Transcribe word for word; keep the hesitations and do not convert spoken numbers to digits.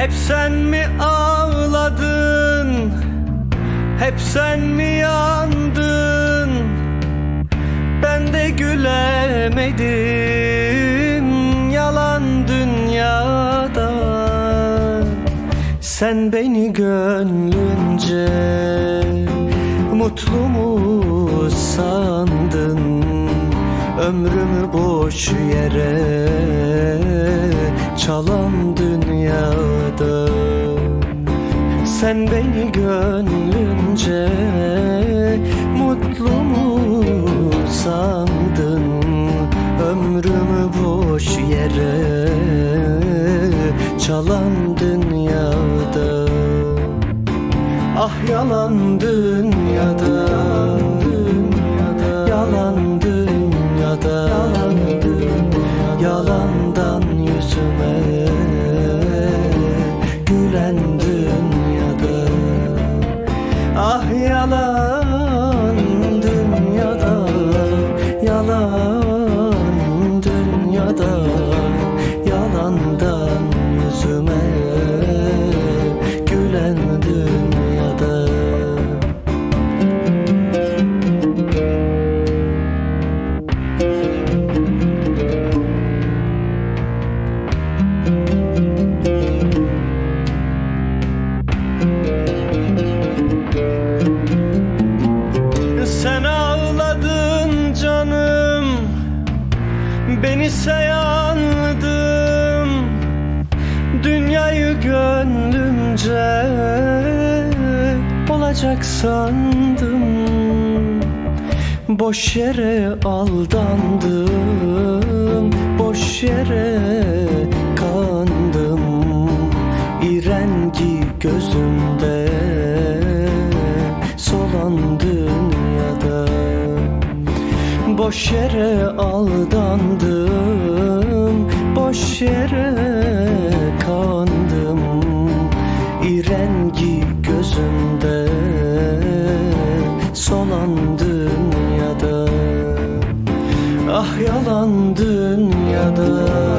Hep sen mi ağladın, hep sen mi yandın? Ben de gülemedim yalan dünyada. Sen beni gönlünce mutlu mu sandın? Ömrümü boş yere çalan dünyada. Sen beni gönlünce mutlu mu sandın? Ömrümü boş yere çalan dünyada. Ah yalan dünyada, yalan dünyada, yalandan yüzüme gülen dünyada. Ah yalan dünyada, yalan dünyada, yalandan yüzüme gülen dünyada. Sen ağladın canım, benise yandım. Dünyayı gönlümce olacak sandım. Boş yere aldandım, boş yere kandım. İrengi gözümde solan dünyada. Boş yere aldandım, boş yere kandım. İrengi gözümde solan dünyada. Ah yalan dünyada.